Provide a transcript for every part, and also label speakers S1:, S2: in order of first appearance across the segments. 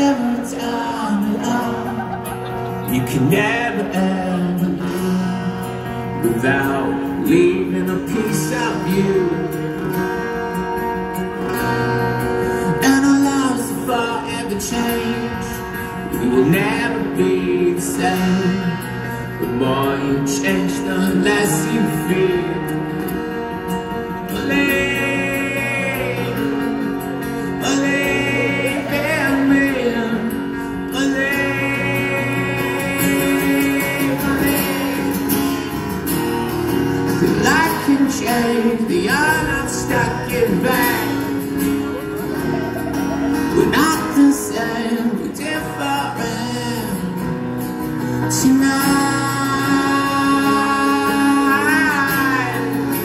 S1: never time at all. You can never ever live without leaving a piece of you. And our lives will forever change. We will never be the same. The more you change, the less you feel. Life can change, the you're not stuck in vain. We're not the same, we're different. Tonight,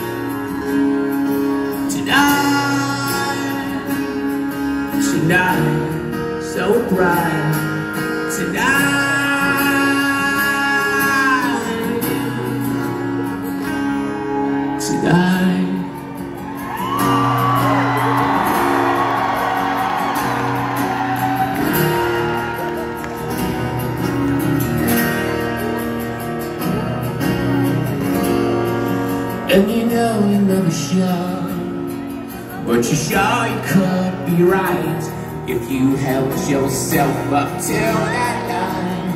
S1: so bright. Tonight. And you know you're never sure, but you're sure you could be right if you held yourself up till that line.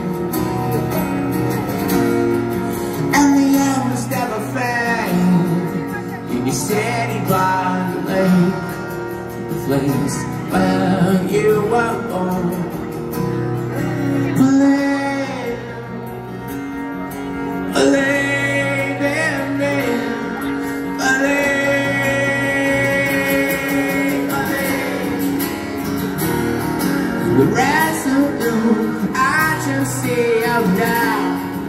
S1: And the hours never fade in your city by the lake, the place where you were born. We're resolute, I just see you now.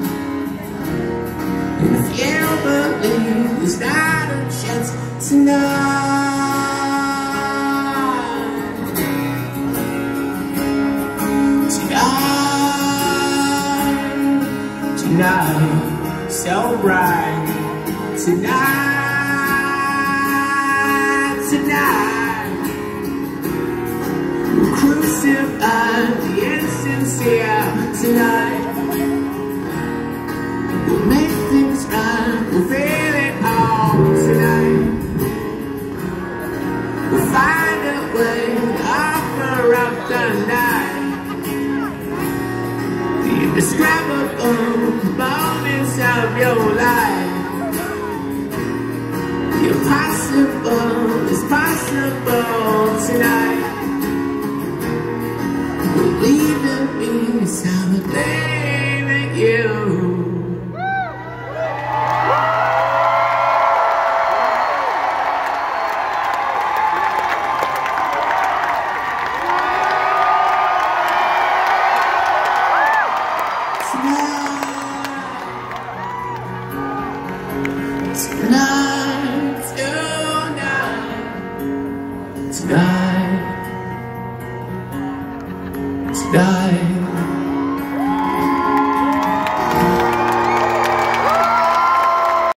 S1: And if you believe there's not a chance tonight, tonight, so bright. Tonight. Crucify the insincere tonight. We'll make things right, we'll feel it all tonight. We'll find a way to offer up the night. The indescribable moments of your life. The impossible is possible tonight. Believing me is how I'm blaming you. Tonight.